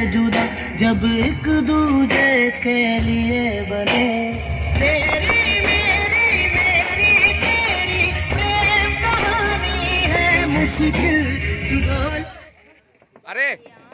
जुदा जब एक दूजे के लिए बने। तेरी मेरी तेरी प्रेम कहानी है मुश्किल बोल। अरे